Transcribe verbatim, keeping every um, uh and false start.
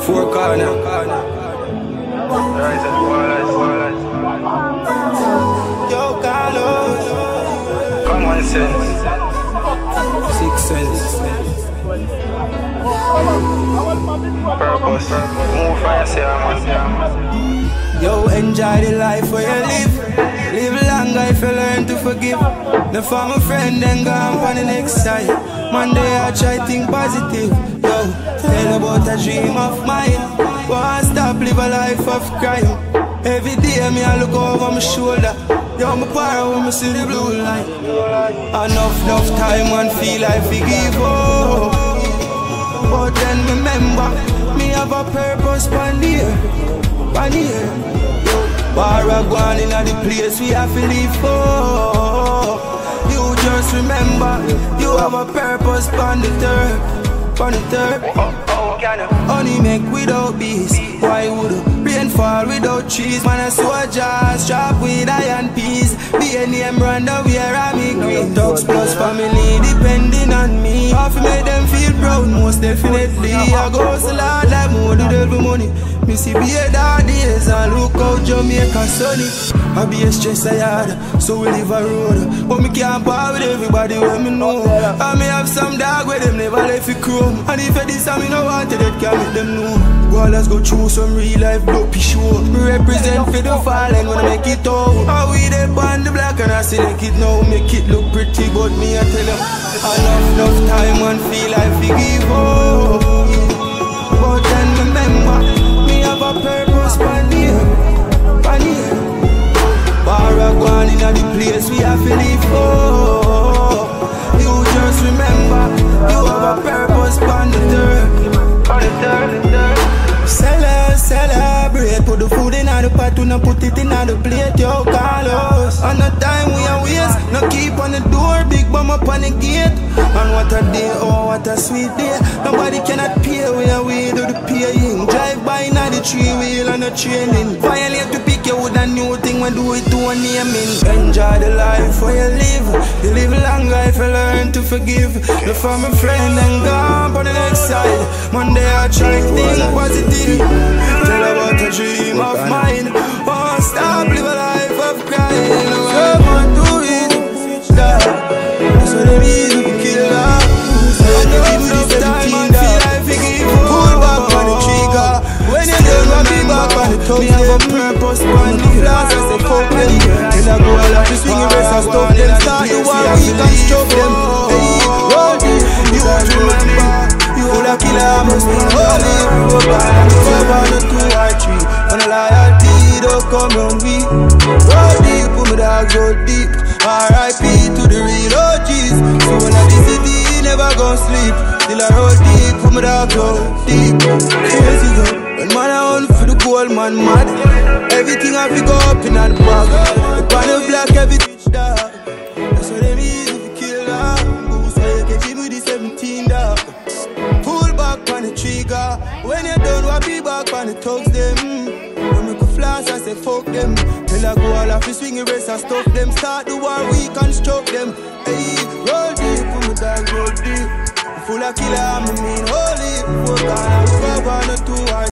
Four corner. Yo, Carlos. Common sense. Six sense. Purpose. Move for yourself, man. Yo, enjoy the life where you live. Live longer if you learn to forgive. The for my friend then gone on the next side. Monday I try think positive. Yo, tell about a dream of mine. Won't stop live a life of crime. Every day me I look over my shoulder. Yo, my power when me see the blue line. Enough, enough time and feel like we give up. But then remember, me have a purpose one year, one year. Bar a gone in the place we have to live for. You just remember, you have a purpose on the third, on the third. Honey make without bees. Why would rain fall without trees? Man I saw jazz, strap with iron peas. Be a name run the where I'm in green. Dogs plus family depending on me. Half make them feel proud, most definitely. I go so loud like more do devil money. Me see be a dark days and look out Jamaica sunny. I be a stress I had, so we live a road. But me can't part with everybody when me know. I may have some dog where them never left it chrome. And if it is me no want it, that can make them know. Well, let's go through some real life dopey show. Me represent for the fallen when I make it out. How we dey on the black and I select it now. Make it look pretty, but me I tell them enough, enough time and feel like we give up. But then remember, me have a purpose one year, one year. Bar a gone in the place we have to live for. You just remember, you have a purpose on the third, on the third, the third. Celebrate, celebrate. Put the food in the pot, do not put it in the plate. Yo, Carlos. And the time we are waste, no keep on the door, big bum up on the gate. And what a day, oh what a sweet day. Nobody cannot pay where we do the paying. Drive by now the three wheel and the training. Violate to pick you with a new thing when do it to a naming. Enjoy the life where you live. You live longer if you learn to forgive. Look for my friend and gone on the next side. Monday I try to think positive. Tell about a dream of mine. Won't stop live a life of crying. I want to eat that. That's what it is to kill that. And you give me time and feel like we give up. Pull back on the trigger. When you don't want me back on the top. Me have a purpose on the flaws. I say fuck them. Till I go all up to swing a race and stop them. Start the war, we can stop them. Hey, roll deep. You want to remember. Full of killer must be holy. Five on the two or three. And a loyalty don't come on me. Roll deep, put my dogs roll deep. R I P to the real O Gs. So when I city, never gon' sleep. Till I roll deep, put my dogs roll deep. Crazy girl, when man I on for the gold man mad. Everything I pick up in the bag. The panel black, everything dark. That's what they mean if you kill that. Boost where you can give me the seventeen dog. On the trigger. When you done, what be back on the thugs them. When we go flash, I say fuck them. Till I go all off the swing race and stuff them. Start the war, we construct them. Hey, roll deep, put my dog roll deep. Full of killer, I mean holy. Fuck on, fuck on the two.